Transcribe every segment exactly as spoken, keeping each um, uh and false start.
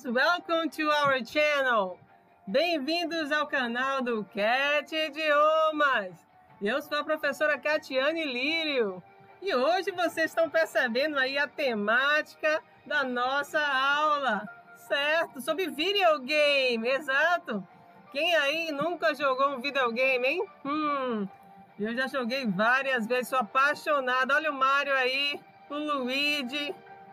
welcome to our channel. Bem-vindos ao canal do Cat Idiomas. Eu sou a professora Catiane Lírio e hoje vocês estão percebendo aí a temática da nossa aula, certo? Sobre videogame, exato. Quem aí nunca jogou um videogame, hein? Hum, eu já joguei várias vezes, sou apaixonada. Olha o Mario aí, o Luigi.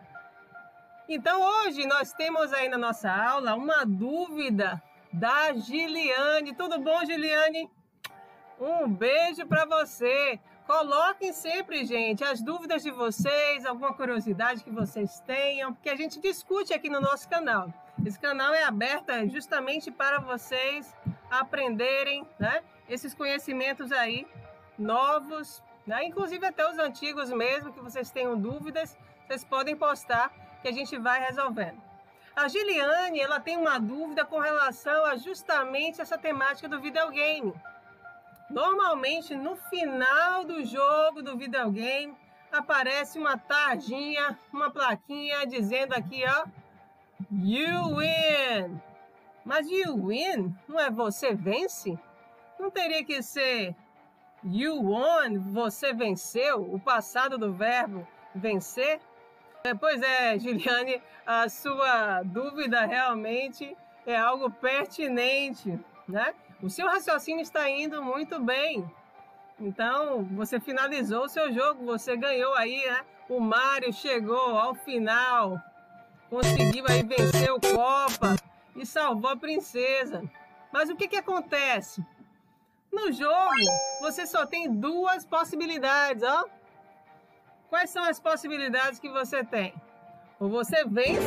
Então hoje nós temos aí na nossa aula uma dúvida da Giliane. Tudo bom, Giliane? Um beijo para você. Coloquem sempre, gente, as dúvidas de vocês, alguma curiosidade que vocês tenham, porque a gente discute aqui no nosso canal. Esse canal é aberto justamente para vocês aprenderem, né, esses conhecimentos aí novos, né, inclusive até os antigos mesmo, que vocês tenham dúvidas, vocês podem postar que a gente vai resolvendo. A Giliane, ela tem uma dúvida com relação a justamente essa temática do videogame. Normalmente, no final do jogo do videogame, aparece uma tarjinha, uma plaquinha dizendo aqui, ó, You win! Mas you win não é você vence? Não teria que ser you won, você venceu, o passado do verbo vencer? Pois é, Giliane, a sua dúvida realmente é algo pertinente, né? O seu raciocínio está indo muito bem. Então, você finalizou o seu jogo, você ganhou aí, né? O Mario chegou ao final, conseguiu aí vencer o Copa e salvou a princesa. Mas o que que acontece? No jogo, você só tem duas possibilidades, ó. Quais são as possibilidades que você tem? Ou você vence,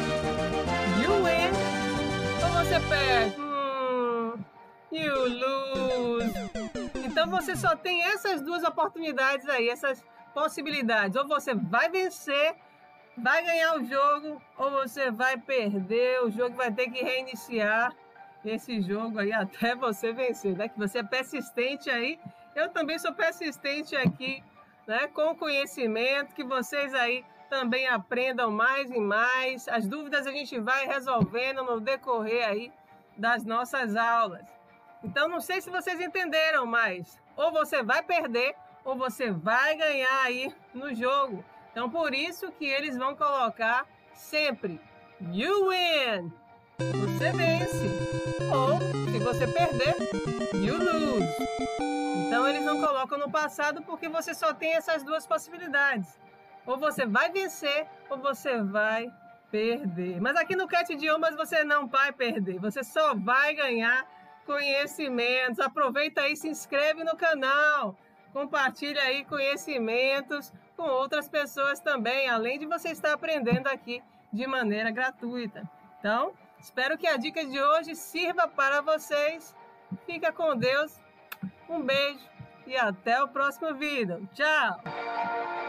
you win, ou você perde, hum, you lose. Então você só tem essas duas oportunidades aí, essas possibilidades. Ou você vai vencer, vai ganhar o jogo, ou você vai perder, o jogo vai ter que reiniciar esse jogo aí até você vencer, né? Que você é persistente aí. Eu também sou persistente aqui, né, com conhecimento, que vocês aí também aprendam mais e mais. As dúvidas a gente vai resolvendo no decorrer aí das nossas aulas. Então não sei se vocês entenderam, mas ou você vai perder ou você vai ganhar aí no jogo. Então por isso que eles vão colocar sempre you win, você vence, ou se você perder, you lose. Então eles não colocam no passado porque você só tem essas duas possibilidades. Ou você vai vencer ou você vai perder. Mas aqui no Cat Idiomas você não vai perder, você só vai ganhar conhecimentos. Aproveita aí, se inscreve no canal, compartilha aí conhecimentos com outras pessoas também, além de você estar aprendendo aqui de maneira gratuita. Então, espero que a dica de hoje sirva para vocês. Fica com Deus. Um beijo e até o próximo vídeo. Tchau!